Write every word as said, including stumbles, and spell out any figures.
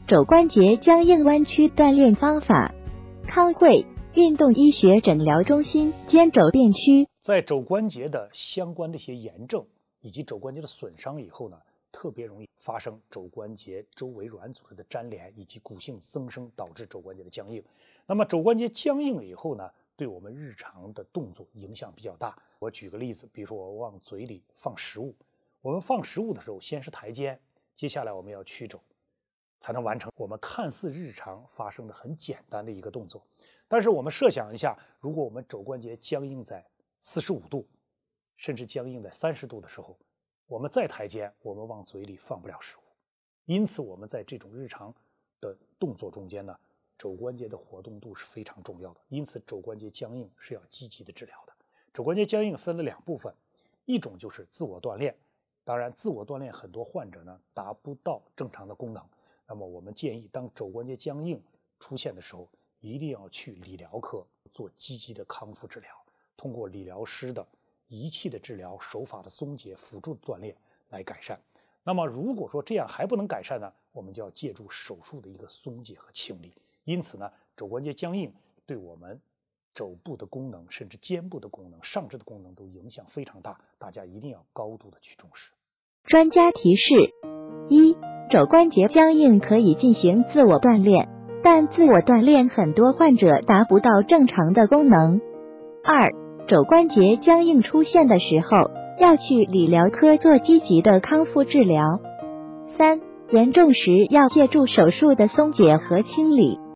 肘关节僵硬弯曲锻炼方法。康慧运动医学诊疗中心肩肘变曲。 在肘关节的相关的一些炎症以及肘关节的损伤以后呢，特别容易发生肘关节周围软组织的粘连以及骨性增生，导致肘关节的僵硬。那么肘关节僵硬了以后呢，对我们日常的动作影响比较大。我举个例子，比如说我往嘴里放食物，我们放食物的时候，先是抬肩，接下来我们要曲肘，才能完成我们看似日常发生的很简单的一个动作。但是我们设想一下，如果我们肘关节僵硬在四十五度，甚至僵硬在三十度的时候，我们再抬肩，我们往嘴里放不了食物。因此我们在这种日常的动作中间呢，肘关节的活动度是非常重要的。因此肘关节僵硬是要积极的治疗的。肘关节僵硬分了两部分，一种就是自我锻炼，当然自我锻炼很多患者呢达不到正常的功能，那么我们建议当肘关节僵硬出现的时候，一定要去理疗科做积极的康复治疗，通过理疗师的仪器的治疗、手法的松解、辅助的锻炼来改善。那么如果说这样还不能改善呢，我们就要借助手术的一个松解和清理。因此呢，肘关节僵硬对我们肘部的功能，甚至肩部的功能、上肢的功能都影响非常大，大家一定要高度的去重视。 专家提示：一、肘关节僵硬可以进行自我锻炼，但自我锻炼很多患者达不到正常的功能。二、肘关节僵硬出现的时候，要去理疗科做积极的康复治疗。三、严重时要借助手术的松解和清理。